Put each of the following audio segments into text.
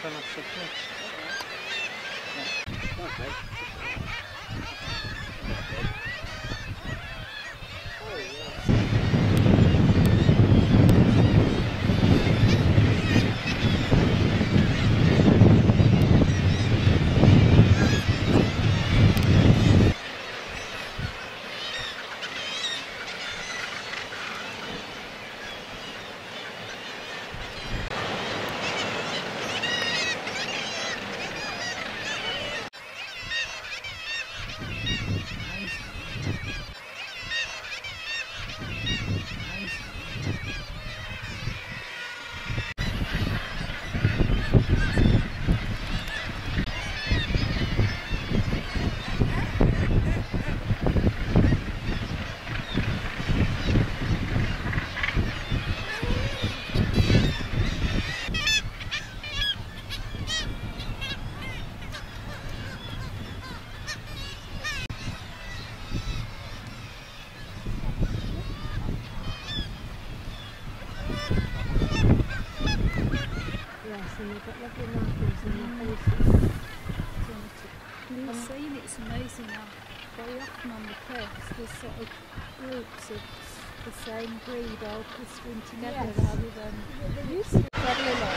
And they've got lovely markings in their faces. We've seen it's amazing how very often on the cliffs there's sort of groups of the same breed all clustering together rather than Probably not.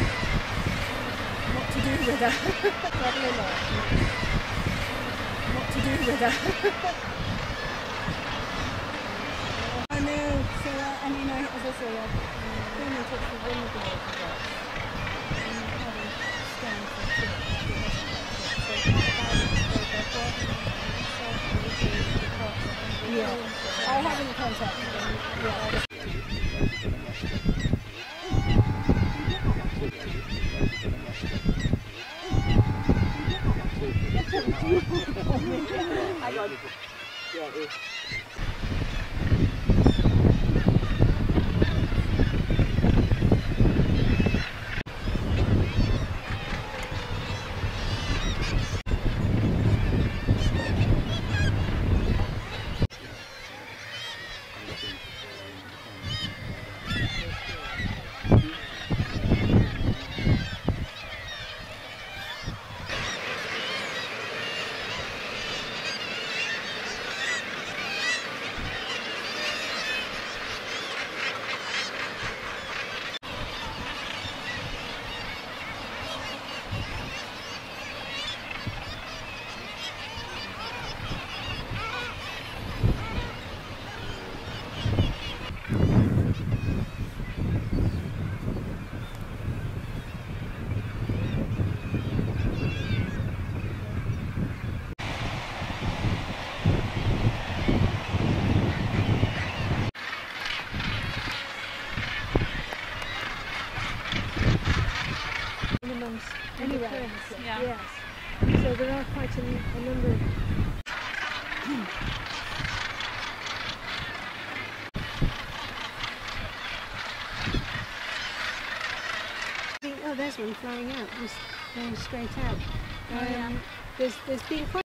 What to do with her? Probably not. What to do with her? I know. So, and you know, as I say, I've been in touch with one of the local dogs. Yeah, I haven't contacted them yet. I got it. Anyway, yes. So there are quite a number of... Oh, there's one flying out, just going straight out. There's been quite